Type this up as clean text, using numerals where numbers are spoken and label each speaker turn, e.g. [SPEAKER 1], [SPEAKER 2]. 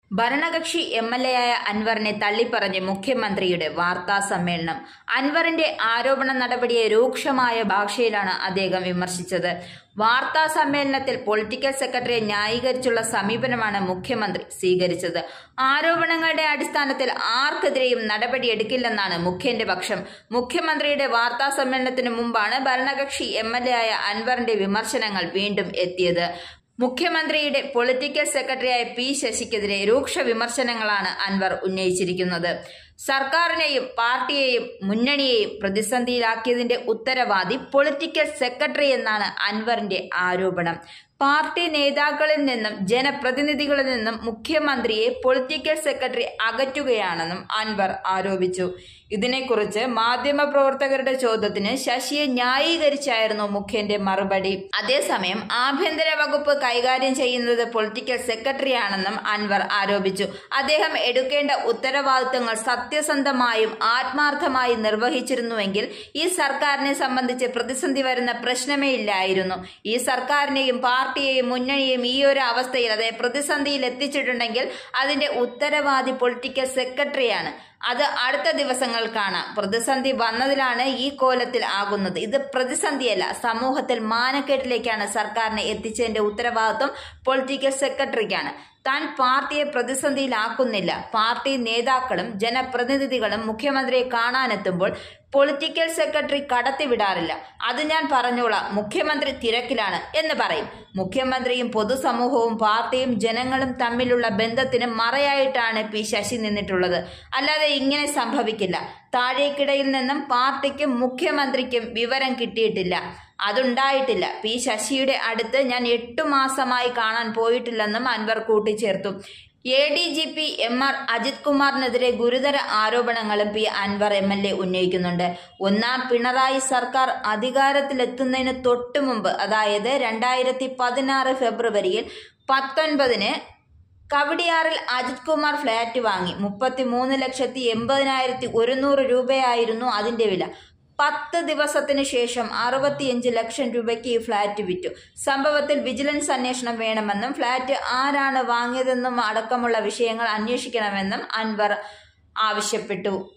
[SPEAKER 1] ഭരണകക്ഷി എംഎൽഎയായ അൻവറിനെ തള്ളിപ്പറഞ്ഞ് മുഖ്യമന്ത്രിയുടെ വാർത്താസമ്മേളനം. അൻവറിന്റെ ആരോപണ നടപടിയെ രൂക്ഷമായ ഭാഷയിലാണ് അദ്ദേഹം വിമർശിച്ചത്. വാർത്താസമ്മേളനത്തിൽ പൊളിറ്റിക്കൽ സെക്രട്ടറിയെ ന്യായീകരിച്ചുള്ള സമീപനമാണ് മുഖ്യമന്ത്രി സ്വീകരിച്ചത്. ആരോപണങ്ങളുടെ അടിസ്ഥാനത്തിൽ ആർക്കെതിരെയും നടപടിയെടുക്കില്ലെന്നാണ് മുഖ്യന്റെ പക്ഷം. മുഖ്യമന്ത്രിയുടെ വാർത്താസമ്മേളനത്തിനു മുമ്പാണ് ഭരണകക്ഷി എംഎൽഎയായ അൻവറിന്റെ വിമർശനങ്ങൾ വീണ്ടും എത്തിയത്. മുഖ്യമന്ത്രിയുടെ പൊളിറ്റിക്കൽ സെക്രട്ടറിയായ പി ശശിക്കെതിരെ രൂക്ഷ വിമർശനങ്ങളാണ് അൻവർ ഉന്നയിച്ചിരിക്കുന്നത്. സർക്കാരിനെയും പാർട്ടിയെയും മുന്നണിയെയും പ്രതിസന്ധിയിലാക്കിയതിന്റെ ഉത്തരവാദി പൊളിറ്റിക്കൽ സെക്രട്ടറി എന്നാണ് അൻവറിന്റെ ആരോപണം. പാർട്ടി നേതാക്കളിൽ നിന്നും ജനപ്രതിനിധികളിൽ നിന്നും മുഖ്യമന്ത്രിയെ പൊളിറ്റിക്കൽ സെക്രട്ടറി അകറ്റുകയാണെന്നും അൻവർ ആരോപിച്ചു. ഇതിനെക്കുറിച്ച് മാധ്യമപ്രവർത്തകരുടെ ചോദ്യത്തിന് ശശിയെ ന്യായീകരിച്ചായിരുന്നു മുഖ്യന്റെ മറുപടി. അതേസമയം ആഭ്യന്തര വകുപ്പ് കൈകാര്യം ചെയ്യുന്നത് പൊളിറ്റിക്കൽ സെക്രട്ടറിയാണെന്നും അൻവർ ആരോപിച്ചു. അദ്ദേഹം എടുക്കേണ്ട ഉത്തരവാദിത്തങ്ങൾ സത്യസന്ധമായും ആത്മാർത്ഥമായും നിർവഹിച്ചിരുന്നുവെങ്കിൽ ഈ സർക്കാരിനെ സംബന്ധിച്ച് പ്രതിസന്ധി വരുന്ന പ്രശ്നമേ ഇല്ലായിരുന്നു. ഈ സർക്കാരിനെയും പാർട്ടിയെയും മുന്നണിയെയും ഈ ഒരു അവസ്ഥയിൽ അതായത് പ്രതിസന്ധിയിൽ എത്തിച്ചിട്ടുണ്ടെങ്കിൽ അതിന്റെ ഉത്തരവാദി പൊളിറ്റിക്കൽ സെക്രട്ടറിയാണ്. അത് അടുത്ത ദിവസങ്ങൾ കാണാം. പ്രതിസന്ധി വന്നതിലാണ് ഈ കോലത്തിൽ ആകുന്നത്. ഇത് പ്രതിസന്ധിയല്ല, സമൂഹത്തിൽ മാനക്കേട്ടിലേക്കാണ് സർക്കാരിനെ എത്തിച്ചതിന്റെ ഉത്തരവാദിത്വം പൊളിറ്റിക്കൽ സെക്രട്ടറിക്കാണ്. താൻ പാർട്ടിയെ പ്രതിസന്ധിയിലാക്കുന്നില്ല. പാർട്ടി നേതാക്കളും ജനപ്രതിനിധികളും മുഖ്യമന്ത്രിയെ കാണാനെത്തുമ്പോൾ പൊളിറ്റിക്കൽ സെക്രട്ടറി കടത്തിവിടാറില്ല. അത് ഞാൻ പറഞ്ഞോളാം, മുഖ്യമന്ത്രി തിരക്കിലാണ് എന്ന് പറയും. മുഖ്യമന്ത്രിയും പൊതുസമൂഹവും പാർട്ടിയും ജനങ്ങളും തമ്മിലുള്ള ബന്ധത്തിന് മറയായിട്ടാണ് പി ശശി നിന്നിട്ടുള്ളത്. അല്ലാതെ ഇങ്ങനെ സംഭവിക്കില്ല. താഴേക്കിടയിൽ നിന്നും പാർട്ടിക്കും മുഖ്യമന്ത്രിക്കും വിവരം കിട്ടിയിട്ടില്ല, അതുണ്ടായിട്ടില്ല. പി ശശിയുടെ അടുത്ത് ഞാൻ 8 മാസമായി കാണാൻ പോയിട്ടില്ലെന്നും അൻവർ കൂട്ടിച്ചേർത്തു. ADGP MR അജിത് കുമാറിനെതിരെ ഗുരുതര ആരോപണങ്ങളും പി അൻവർ MLA ഉന്നയിക്കുന്നുണ്ട്. ഒന്നാം പിണറായി സർക്കാർ അധികാരത്തിലെത്തുന്നതിന് തൊട്ടു മുമ്പ്, അതായത് 2016 ഫെബ്രുവരിയിൽ 19 കവടിയാറിൽ അജിത് കുമാർ ഫ്ളാറ്റ് വാങ്ങി. 33,80,100 രൂപയായിരുന്നു അതിന്റെ വില. 10 ദിവസത്തിനു ശേഷം 65 ലക്ഷം രൂപയ്ക്ക് ഈ ഫ്ളാറ്റ് വിറ്റു. സംഭവത്തിൽ വിജിലൻസ് അന്വേഷണം വേണമെന്നും ഫ്ളാറ്റ് ആരാണ് വാങ്ങിയതെന്നും അടക്കമുള്ള വിഷയങ്ങൾ അന്വേഷിക്കണമെന്നും അൻവർ ആവശ്യപ്പെട്ടു.